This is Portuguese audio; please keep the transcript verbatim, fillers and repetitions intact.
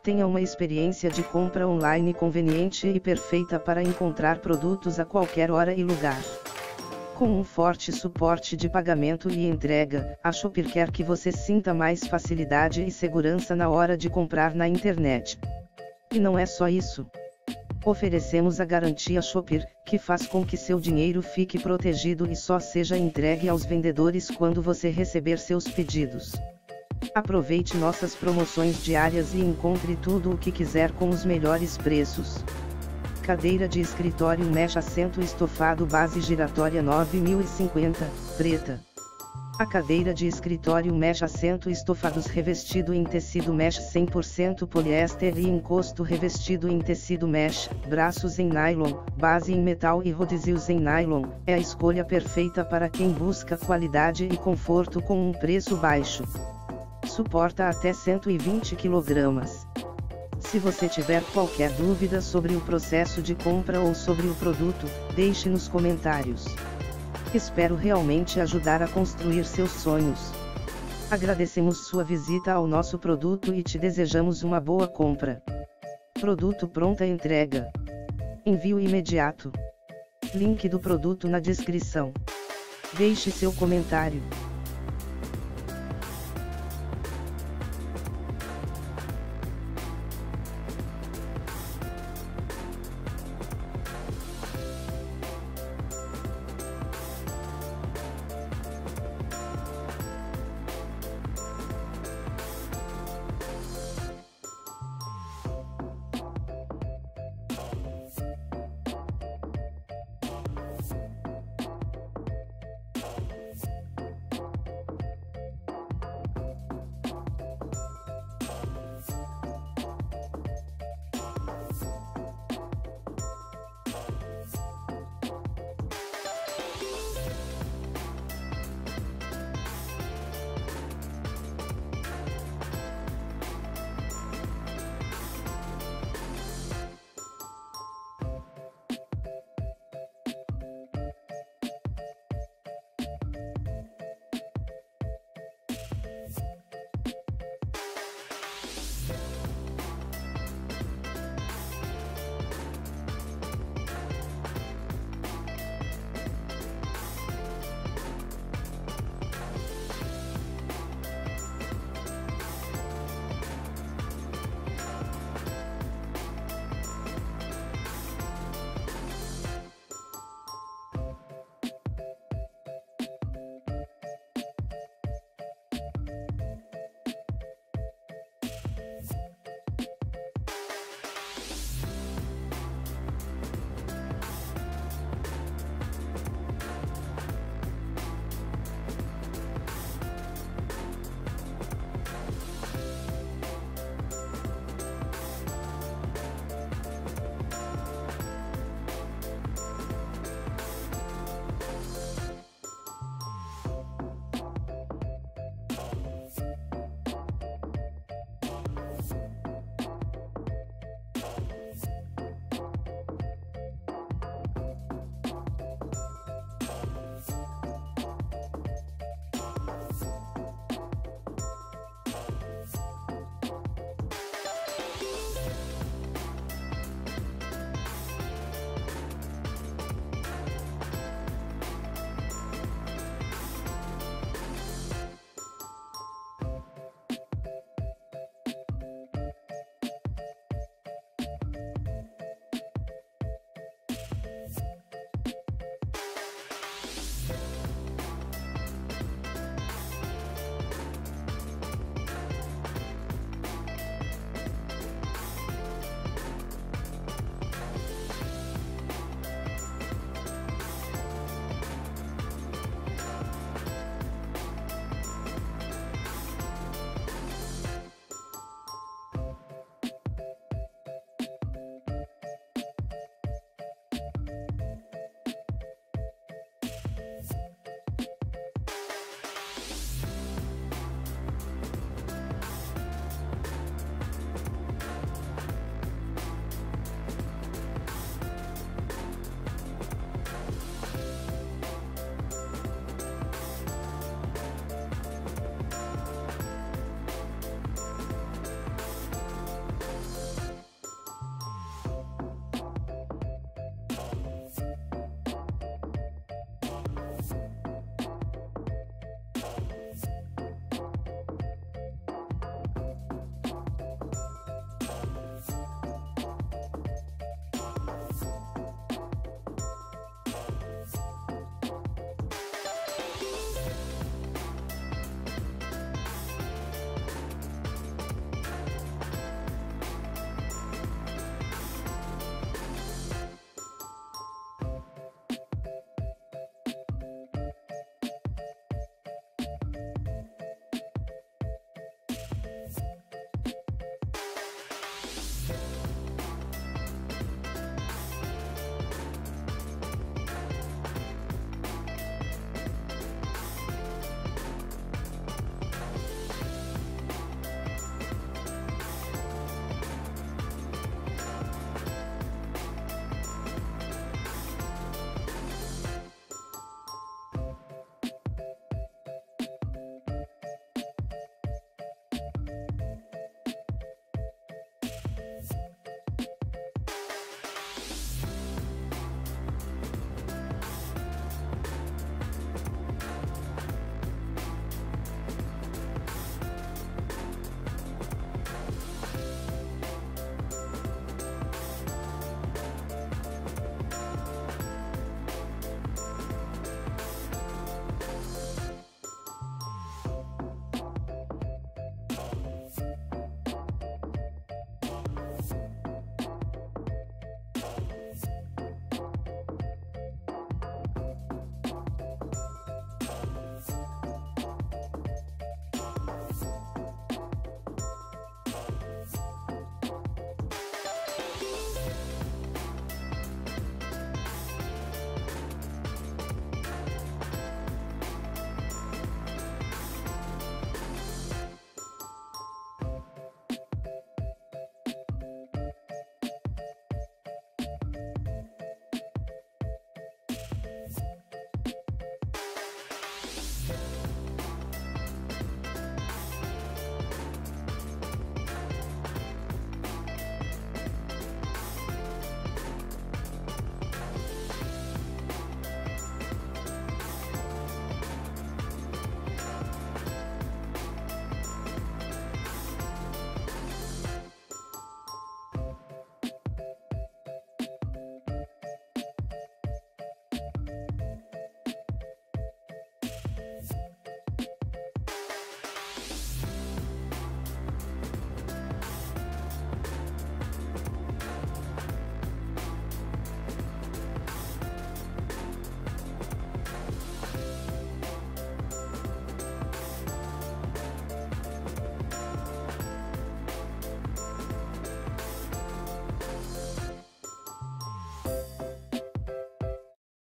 Tenha uma experiência de compra online conveniente e perfeita para encontrar produtos a qualquer hora e lugar. Com um forte suporte de pagamento e entrega, a Shopper quer que você sinta mais facilidade e segurança na hora de comprar na internet. E não é só isso. Oferecemos a garantia Shopper, que faz com que seu dinheiro fique protegido e só seja entregue aos vendedores quando você receber seus pedidos. Aproveite nossas promoções diárias e encontre tudo o que quiser com os melhores preços. Cadeira de escritório mesh assento estofado base giratória nove mil e cinquenta, preta. A cadeira de escritório mesh assento estofados revestido em tecido mesh cem por cento poliéster e encosto revestido em tecido mesh, braços em nylon, base em metal e rodízios em nylon, é a escolha perfeita para quem busca qualidade e conforto com um preço baixo. Suporta até cento e vinte quilogramas. Se você tiver qualquer dúvida sobre o processo de compra ou sobre o produto, deixe nos comentários. Espero realmente ajudar a construir seus sonhos. Agradecemos sua visita ao nosso produto e te desejamos uma boa compra. Produto pronta entrega. Envio imediato. Link do produto na descrição. Deixe seu comentário.